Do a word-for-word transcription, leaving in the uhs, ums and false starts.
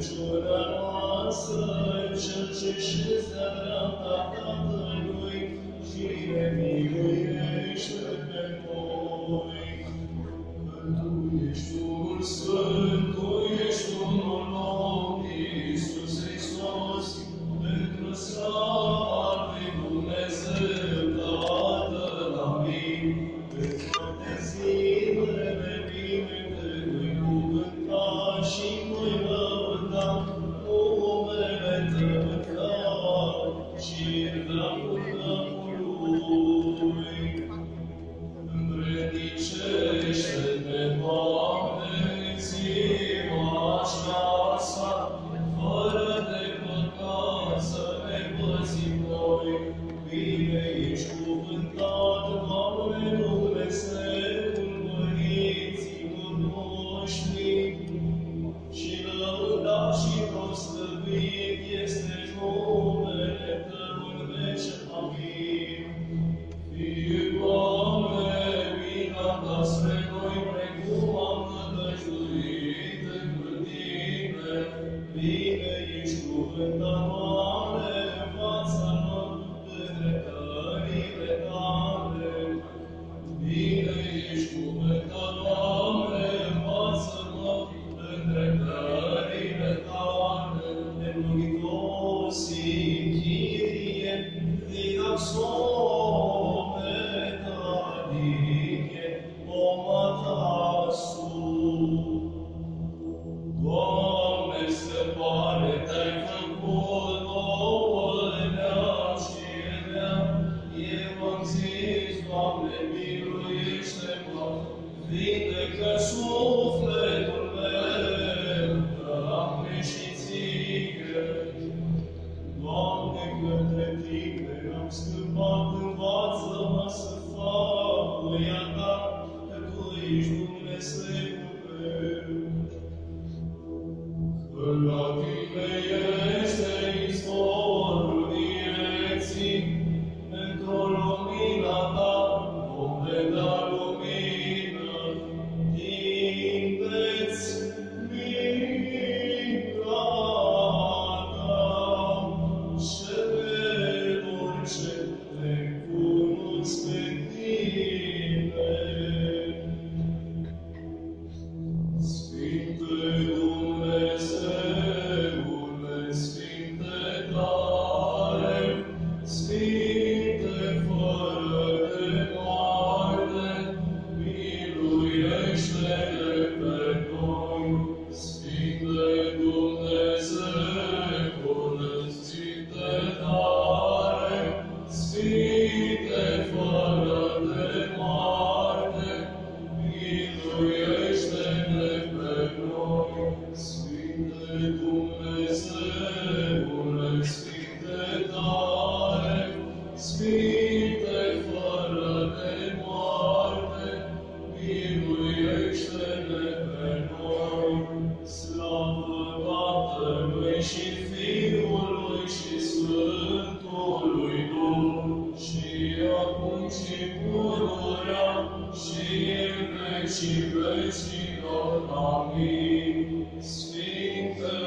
rugăciunea noastră, Cel ce șezi de-a dreapta Tatălui și ne miluiește pe noi. Că Tu ești unul Sfânt, Tu ești unul nou, Iisus Hristos, pentru slava lui Dumnezeu Tatăl, amin. Pe toate zilele bine te voi cuvânta și voi lăuda numele Tău și în veacul veacului. Învrednicește-te, Doamne, în ziua aceasta, fără de păcat să ne păzim noi. Bine ești cuvântat, Doamne, Dumnezeul părinților noștri, și lăudat și proslăvit este numele Tău în veci. Amin. Fie, Doamne, mila Ta spre noi, precum am nădăjduit în Tine. Bine ești cuvântat, Doamne, învață-mă îndreptările Tale. Bine ești cuvântat, Doamne, învață-mă îndreptările Tale. Nemuritos in Kyrie, dinaxome Tadike, omatasu. Doamne, stăpâne, Te-ai făcut nouă lumea și elea. Eu am zis, Doamne, miluiește-mă, vindecă sufletul meu, că am greșit ție. Doamne, către Tine am scârpat, învață-mă să fac voia Ta, că Tu ești Dumnezeul meu. Că la Tine este izvorul vieții, într-o lumina Ta vom vedea lumină. Tindeți mila Ta, celor ce Te cunosc pe Tine. Sfinte Dumnezeule, Sfinte tare, Sfinte fără de moarte, miluiește-ne pe noi. Sfinte Dumnezeule, Sfinte tare, Sfinte fără de moarte, miluiește-ne pe noi. Sfinte Dumnezeule, Sfinte tare, Sfinte fără de moarte, miluiește-ne pe noi. Slavă Tatălui și Fiului și Sfântului Duh, și acum și pururea și în vecii vecilor. Amin. Sfinte